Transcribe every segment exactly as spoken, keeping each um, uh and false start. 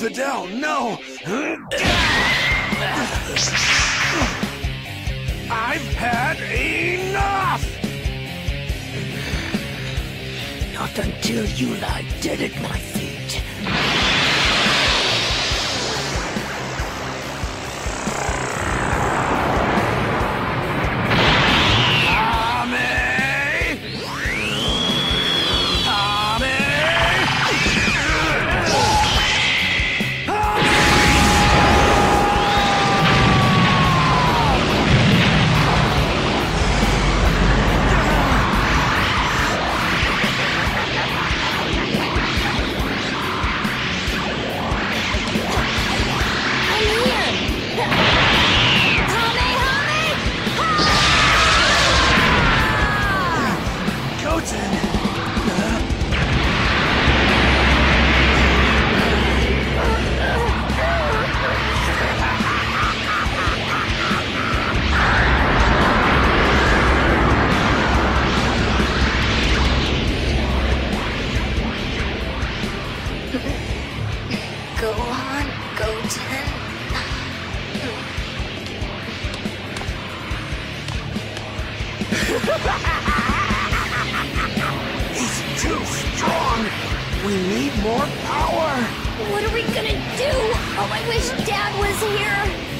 Infidel, no! I've had enough! Not until you lie dead at my feet. Go on, go ten. He's too strong! We need more power! What are we gonna do? Oh, I wish Dad was here.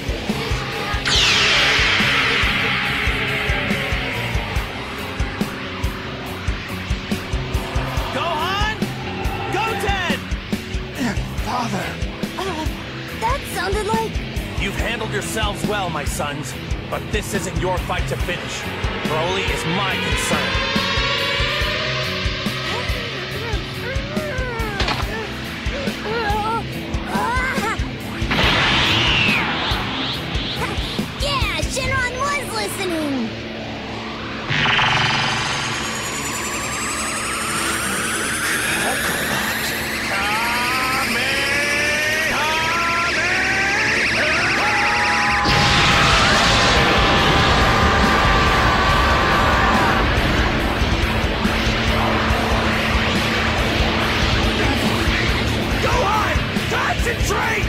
Father! Uh, that sounded like... You've handled yourselves well, my sons, but this isn't your fight to finish. Broly is my concern. Yeah, Shenron was listening! Concentrate!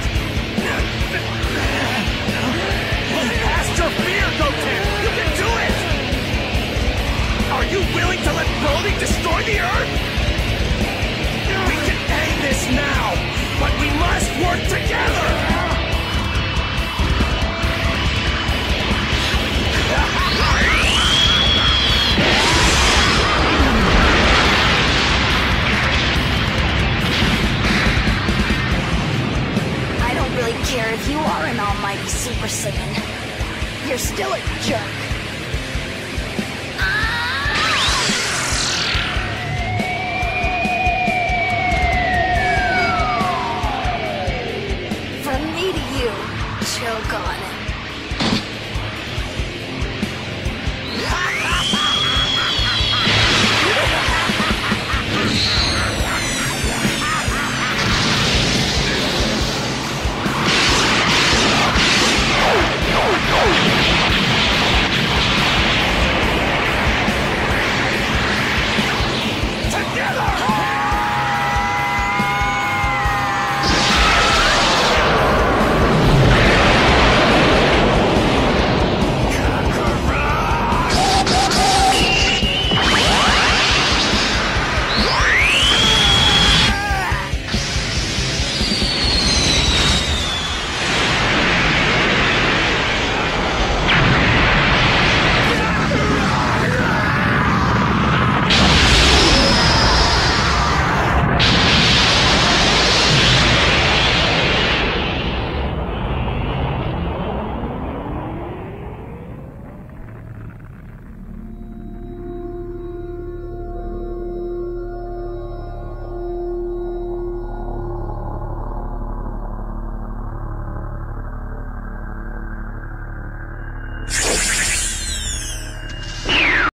Look past your fear, Goten! You can do it! Are you willing to let Broly destroy the Earth? We can end this now, but we must work together! I don't really care if you are an almighty Super Saiyan. You're still a